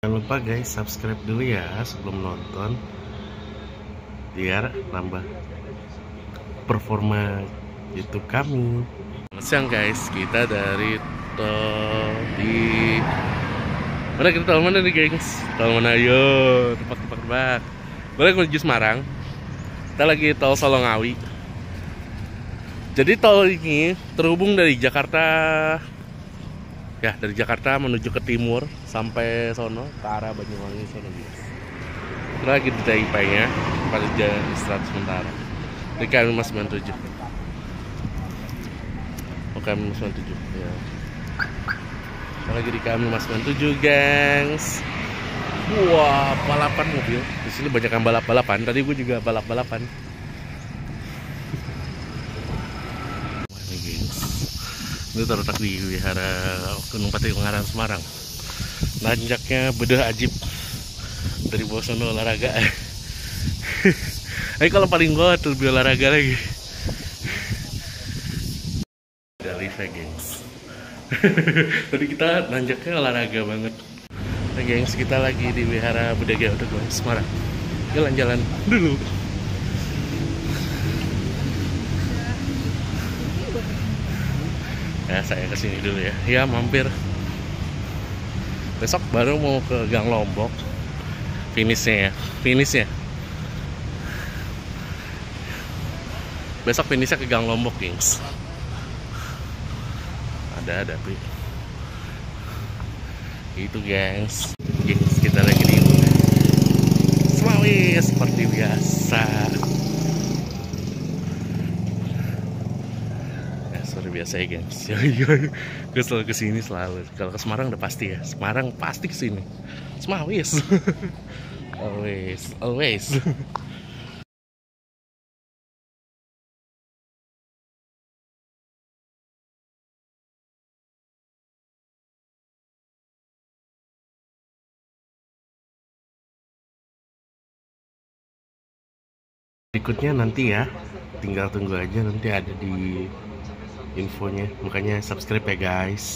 Jangan lupa guys, subscribe dulu ya sebelum nonton, biar nambah performa YouTube kami. Selamat siang guys, kita dari tol di mana, kita tol mana nih gengs? Tol mana? Ayo tebak. Boleh menuju Semarang. Kita lagi tol Solongawi. Jadi tol ini terhubung dari Jakarta. Ya, dari Jakarta menuju ke timur sampai sono ke arah Banyuwangi sono guys. Kita lagi di TIP-nya pada jalan istirahat sementara. Di KM 597. Oh, KM 597 ya. Kita lagi di KM 597, gengs. Wah, balapan mobil. Di sini banyak yang balap-balapan. Tadi gue juga balap-balapan. Itu terletak di Wihara Gunung Pati Ungaran, Semarang. Nanjaknya bedah ajib dari bawah sono olahraga. Kalau paling bawah tuh lebih olahraga lagi. Dari gengs. Tadi kita nanjaknya olahraga banget. Nah, gengs, kita lagi di Wihara Budaya Udara Semarang. Jalan-jalan dulu. Ya, saya kesini dulu ya. Ya, mampir. Besok baru mau ke Gang Lombok. Finishnya. Besok finishnya ke Gang Lombok, gengs. Ada Pi. Itu, gengs. Kita lagi di Semawi seperti biasa. Biasa ya gengs. Gue selalu kesini selalu. Kalau ke Semarang udah pasti ya. Semarang pasti kesini. Semawis. always. Berikutnya nanti ya, tinggal tunggu aja, nanti ada di infonya. Makanya subscribe ya guys.